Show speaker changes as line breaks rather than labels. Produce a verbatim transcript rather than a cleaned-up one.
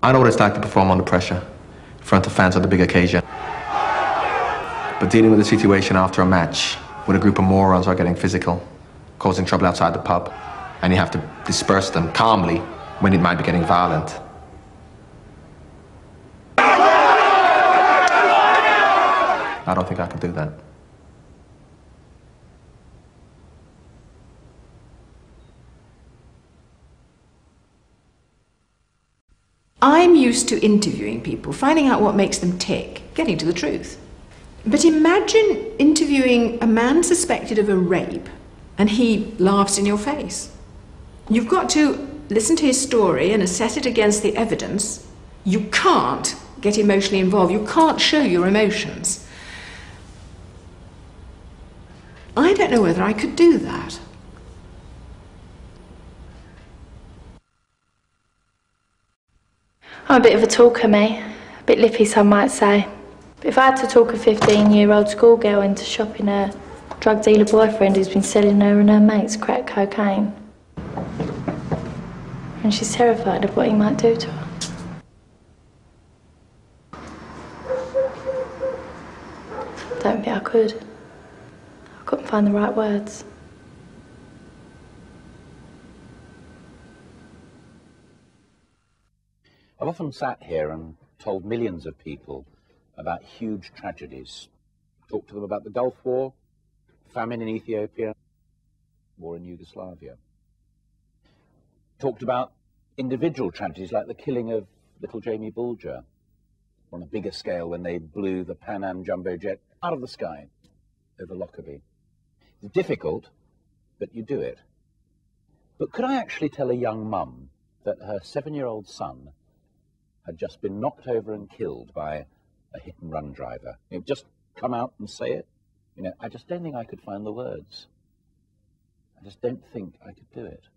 I know what it's like to perform under pressure, in front of fans on the big occasion. But dealing with a situation after a match, when a group of morons are getting physical, causing trouble outside the pub, and you have to disperse them calmly when it might be getting violent. I don't think I can do that.
I'm used to interviewing people, finding out what makes them tick, getting to the truth. But imagine interviewing a man suspected of a rape and he laughs in your face. You've got to listen to his story and assess it against the evidence. You can't get emotionally involved. You can't show your emotions. I don't know whether I could do that.
I'm a bit of a talker, me. A bit lippy, some might say. But if I had to talk a fifteen-year-old schoolgirl into shopping her drug dealer boyfriend who's been selling her and her mates crack cocaine, and she's terrified of what he might do to her. Don't think I could. I couldn't find the right words.
I've often sat here and told millions of people about huge tragedies. Talked to them about the Gulf War, famine in Ethiopia, war in Yugoslavia. Talked about individual tragedies like the killing of little Jamie Bulger on a bigger scale when they blew the Pan Am jumbo jet out of the sky over Lockerbie. It's difficult, but you do it. But could I actually tell a young mum that her seven-year-old son had just been knocked over and killed by a hit-and-run driver? You know, just come out and say it? You know, I just don't think I could find the words. I just don't think I could do it.